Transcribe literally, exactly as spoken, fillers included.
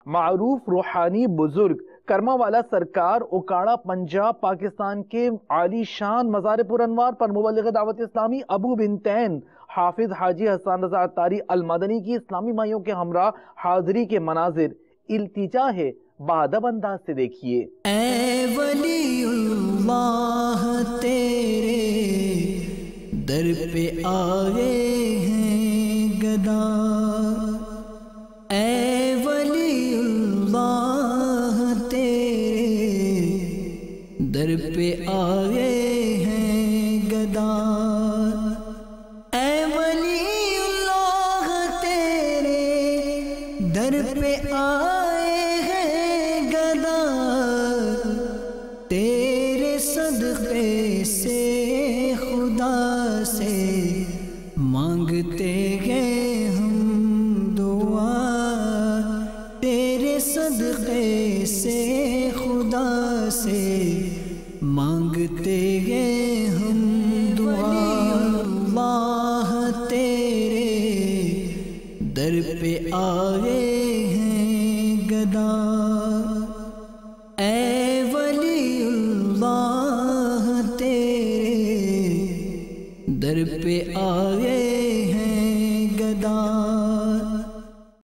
معروف روحانی بزرگ کرما والا سرکار اکاڑا پنجاب پاکستان کے عالی شان مزار پر انوار پر مبلغ دعوت اسلامی ابو بنتین حافظ حاجی حسان رضا عطاری المدنی کی اسلامی مائیوں کے ہمراہ حاضری کے مناظر التجا ہے، بادب انداز سے دیکھیے۔ اے ولی اللہ تیرے در پہ آئے ہیں گدا، اے ولی اللہ تیرے در پہ آئے ہیں گدا، اے ولی اللہ تیرے در پہ آئے ہیں گدا، تیرے صدقے سے خدا سے مانگتے ہیں ہم دعا، تیرے صدقے سے خدا سے مانگتے ہیں ہم دعا، اللہ تیرے در پہ آئے ہیں گدا، اے ولی اللہ تیرے در پہ آئے